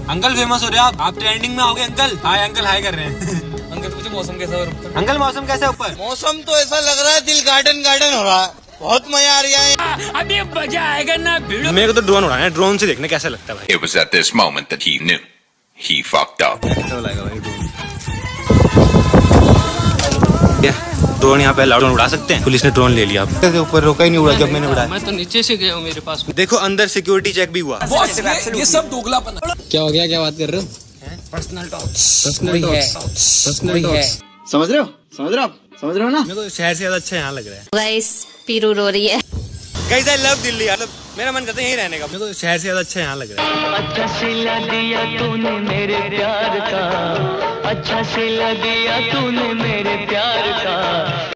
Uncle famous हो रहे हो आप ट्रेंडिंग में आओगे अंकल। अंकल हाय कर रहे हैं। अंकल मुझे मौसम कैसा है ऊपर? अंकल मौसम कैसा है ऊपर? मौसम तो ऐसा लग रहा है दिल गार्डन गार्डन हो रहा है, बहुत मजा आ रहा है। अभी मजा आएगा ना। मेरे को तो ड्रोन उड़ाना है, ड्रोन से देखने कैसा लगता है भाई। It was at this moment that he knew he fucked up. Drone यहाँ पे अलाउड उड़ा सकते हैं? पुलिस ने ड्रोन ले लिया। ऊपर रोका ही नहीं उड़ा जब मैंने उड़ाया। मैं तो नीचे से गया हूँ, मेरे पास देखो अंदर सिक्योरिटी चेक भी हुआ। ये सब दोगलापन। क्या हो गया, क्या बात कर रहे हो? Personal talks. समझ रहे हो ना? मेरे को शहर से ज्यादा अच्छा यहाँ लग रहा है। गाइस पीरू रो रही है। गाइस आई लव दिल्ली, मतलब मेरा मन करता है यहीं रहने का। मेरे को शहर से ज्यादा अच्छा यहाँ लग रहा है। अच्छा सिला दिया तूने मेरे प्यार का, अच्छा सिला दिया तूने मेरे प्यार का।